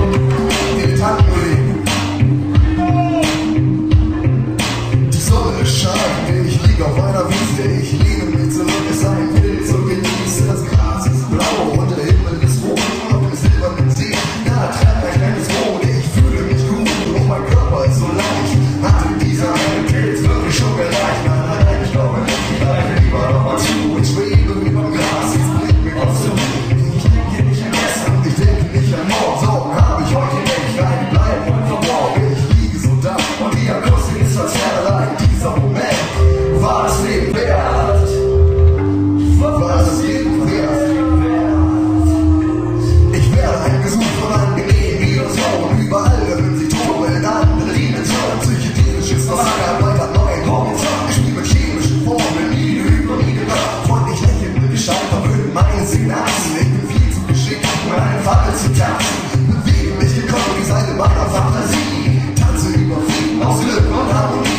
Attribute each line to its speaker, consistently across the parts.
Speaker 1: Dilettantenkollegen. Die Sonne scheint, ich liege auf einer Wiese, ich lehne mich zurück, es sei ein Pilz und genieße. Das Gras ist blau und der Himmel ist rot und im silbernen See, da treibt ein kleines Boot. Ich fühle mich gut und mein Körper ist so leicht. Hat dieser eine Pilz wirklich schon gereicht? Nein, ich glaube nicht, ich greife lieber noch mal zu. Ich schwebe über dem Gras, jetzt blickt mir Gott zu. Ich denke nicht an gestern, ich denke nicht an morgen. Sorgen habe ich heute nicht, nein, bleiben und verborgen. Ich liege so da und die Akustik ist als Herrlein. Dieser Moment war das Leben wert. War das Leben wert. Ich werde heimgesucht von angenehmen Illusionen. Überall wenn sie Tore in andere Dimensionen. Psychedelisches Lager weiter neuen Horizont. Ich spiele mit chemischen Formeln, nie über nie gedacht. Freundlich lächeln, geschaut, verwöhnen meine Synapsen. Ich bin viel zu geschickt, um einen Fall zu tanzen. Bewege mich gekommen, die Seite meiner Fantasie. Tanze über Frieden aus Glück und Harmonie.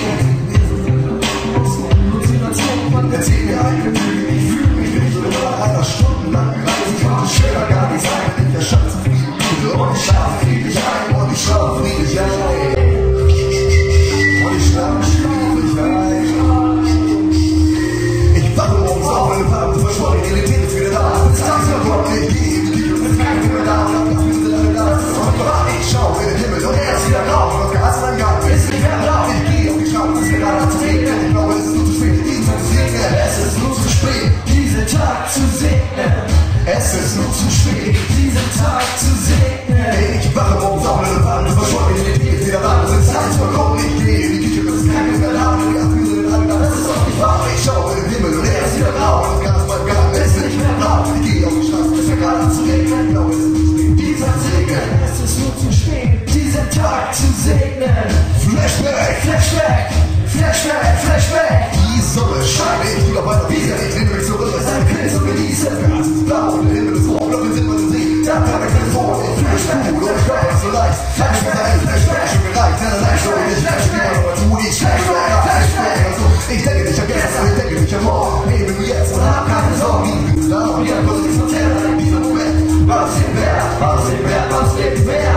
Speaker 1: Erzähl mir ein Gefühl, ich fühle mich nicht so nach einer stundenlangen Reise. Ich könnte schöner gar nicht sein, wenn ich erschöpft zufrieden müde. Und ich schlafe friedlich ein, und ich schlafe friedlich ein. Und ich schlafe friedlich ein. Ich wache morgens auf, meine Farben verschwunden, die Realität ist wieder da. Es ist tagsüber, ich gehe in die Küche und es ist kein Himmel da. Und das sind alle da. Und ich schaue in den Himmel und er ist wieder grau. Und das Gas in meinem Garten ist nicht mehr blau. Ich gehe auf die Straße, es ist gerade zu regnen. Ich glaube, es ist nur zu spät. Es ist nur zu spät, diesen Tag zu segnen. Es ist nur zu spät, diesen Tag zu segnen. Ich wache morgens auf, meine Farben verschwunden, die Realität ist wieder da. Es ist tagsüber, ich gehe in die Küche und es ist kein Himmel da. Und die Füße sind alle da. Das ist doch nicht wahr. Ich schaue in den Himmel und er ist wieder grau. Und das Gas in meinem Garten ist nicht mehr blau. Ich gehe auf die Straße, es ist gerade zu regnen. Ich glaube, es ist nur zu spät, dieser Segen. Es ist nur zu spät, diesen Tag zu segnen. Flashback, Flashback, Flashback, Flashback. Die Sonne scheint, ich liege auf einer Wiese, ich lehne mich zurück, es ist ein Pilz und genieße. Das Gras ist blau und der Himmel ist rot, noch sind wir im See. Da kann ich Telefon, ich fühle mich gut und ich glaube, es ist so leicht. Flashback, Flashback, schon gereicht, einerlei schon, ich flashe wieder nochmal zu, ich Flashback, Flashback und so. Ich denke nicht an gestern, ich denke nicht an morgen, lebe nur jetzt und hab keine Sorgen. Die Liebe ist da und die Akustik ist von Terror, dieser Moment, was es wert, was es wert, was es wert.